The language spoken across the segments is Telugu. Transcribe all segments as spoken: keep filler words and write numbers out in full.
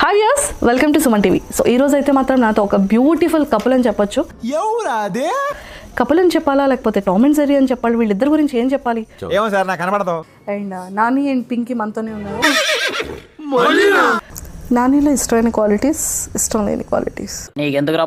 Hi yes welcome to Suman TV. So ఈ రోజు అయితే మాత్రం నాతో ఒక బ్యూటిఫుల్ కపుల్ అని చెప్పొచ్చు. ఎవరా అదే కపుల్ అని చెప్పాలా లేకపోతే టామ్ అండ్ జెర్రీ అని చెప్పాలి? వీళ్ళిద్దరి గురించి ఏం చెప్పాలి? ఏమో సార్ నాకు కనబడదు. అండ్ నాని అండ్ పింకీ మనతోనే ఉన్నారు. నానిలో ఇష్టమైన క్వాలిటీస్, ఇష్టం లేని క్వాలిటీస్. నీకెందుకురా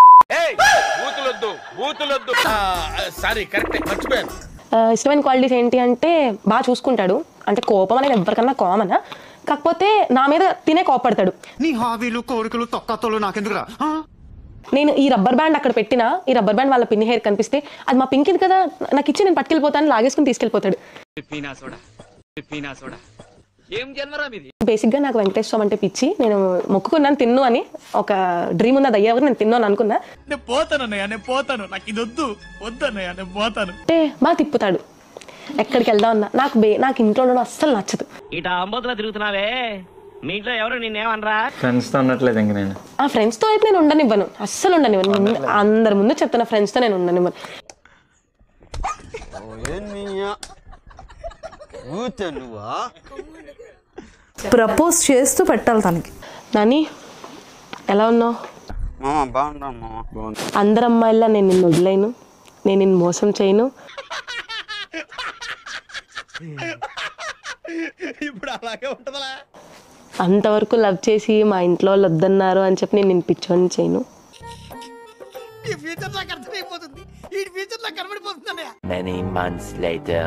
ఇష్టమైన క్వాలిటీస్ ఏంటి అంటే బాగా చూసుకుంటాడు. అంటే కోపం అనేది ఎవరికన్నా కామన్, కాకపోతే నా మీద తినే కోపడతాడు. నీ హాబీలు కోరికలు తొక్కతోలు నాకెందుకురా? నేను ఈ రబ్బర్ బ్యాండ్ అక్కడ పెట్టినా, ఈ రబ్బర్ బ్యాండ్ వాళ్ళ పిన్ని హెయిర్ కనిపిస్తే అది మా పింకిది కదా, నాకు ఇచ్చి నేను పట్టుకెళ్ళిపోతాను, లాగేసుకుని తీసుకెళ్ళిపోతాడు. బేసిక్ గా నాకు వెంకటేశ్వర స్వామి అంటే పిచ్చి. నేను మొక్కుకున్నాను తిన్ను అని, ఒక డ్రీమ్ ఉంది, అది అయ్యేవారు నేను తిన్ను అని అనుకున్నా. అంటే బాగా తిప్పుతాడు, ఎక్కడికి వెళ్దాం అన్నా. నాకు బే నాకు ఇంట్లో ఉండడం అస్సలు నచ్చదు. ఇట అంబోతులా తిరుగుతున్నావే, మీ ఇంట్లో ఎవరు నిన్నేమనరా? ఫ్రెండ్స్ తో ఉండట్లేదు ఇంక నేను. ఆ ఫ్రెండ్స్ తో అయితే నేను ఉండనివ్వను, అస్సలు ఉండనివ్వను. అందరి ముందు చెప్తున్నా, ఫ్రెండ్స్ తో నేను ఉండనివ్వను. ప్రపోజ్ చేస్తూ పెట్టాలి తనకి. నాని ఎలా ఉన్నావు? అందరు అమ్మాయిలా నేను నిన్ను వదిలేను, నేను నిన్ను మోసం చేయను. అంతవరకు లవ్ చేసి మా ఇంట్లో వాళ్ళు వద్దన్నారు అని చెప్పి నేను నిన్ను పిచ్చోని చేయను. Many months later.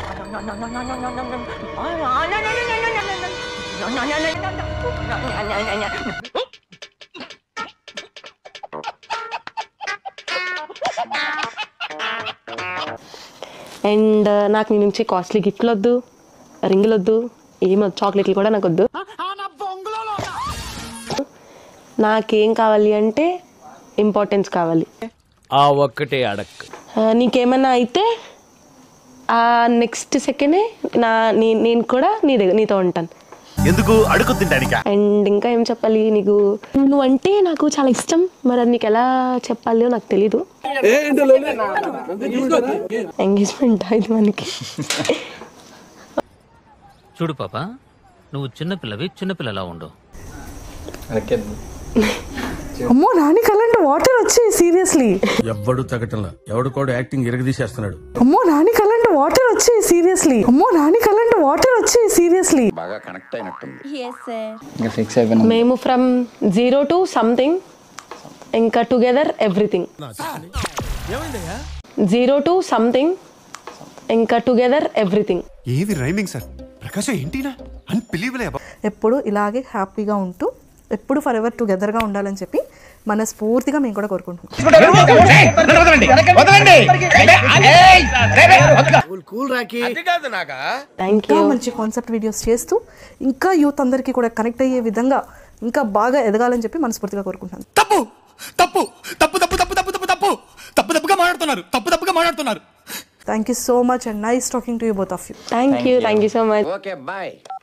అండ్ నాకు నీ నుంచి కాస్ట్లీ గిఫ్ట్లు వద్దు, రింగులు వద్దు, ఏమొద్దు, చాక్లెట్లు కూడా నాకు వద్దు. నాకేం కావాలి అంటే ఇంపార్టెన్స్ కావాలి. ఆ ఒక్కటే అడక్. నీకేమన్నా అయితే ఆ నెక్స్ట్ సెకండే నా నేను కూడా నీ దగ్గర నీతో ఉంటాను. ఎందుకు అడుగు తింటానికా? అండ్ ఇంకా ఏం చెప్పాలి, నీకు నువ్వు అంటే నాకు చాలా ఇష్టం. మరి అది నీకు ఎలా చెప్పాలో నాకు తెలీదు. ఎంగేజ్మెంట్ ఇది మనకి. చూడు పాప, నువ్వు చిన్నపిల్లవి, చిన్నపిల్లలా ఉండు. అమ్మో నాని కలంటే వాటర్ వచ్చి సీరియస్లీ ఎవ్వడు తగ్గటంలా, ఎవడు కూడా యాక్టింగ్ ఇరగదీసేస్తున్నాడు. అమ్మో నాని కలంటే వాటర్ వచ్చి సీరియస్లీ అమ్మో నాని కలంటే వాటర్ వచ్చి సీరియస్లీ బాగా కనెక్ట్ అయినట్టుంది. ఇంకా ఫిక్స్ అయిపోయినా. మేము ఫ్రమ్ జీరో టు సంథింగ్, ఇంకా together everything. Zero to something, ఇంకా టుగెదర్ ఎవ్రీథింగ్. ఏది రైమింగ్ సార్? ప్రకాశం ఏంటినా అన్బిలీవబుల్. ఎప్పుడు ఇలాగే హ్యాపీగా ఉంటూ ఎప్పుడు ఫర్ ఎవర్ టుగెదర్గా ఉండాలని చెప్పి మనస్ఫూర్తిగా మేము కూడా కోరుకుంటున్నాం. ఇంకా మంచి కాన్సెప్ట్ వీడియోస్ చేస్తూ ఇంకా యూత్ అందరికీ కూడా కనెక్ట్ అయ్యే విధంగా ఇంకా బాగా ఎదగాలని చెప్పి మనస్ఫూర్తిగా కోరుకుంటున్నాను. తప్పు తప్పు తప్పు తప్పు తప్పు తప్పు తప్పు తప్పు తప్పు తప్పుగా మాట్లాడుతున్నారు తప్పు తప్పుగా మాట్లాడుతున్నారు thank you so much and nice talking to you both of you. Thank you thank you so much. Okay bye.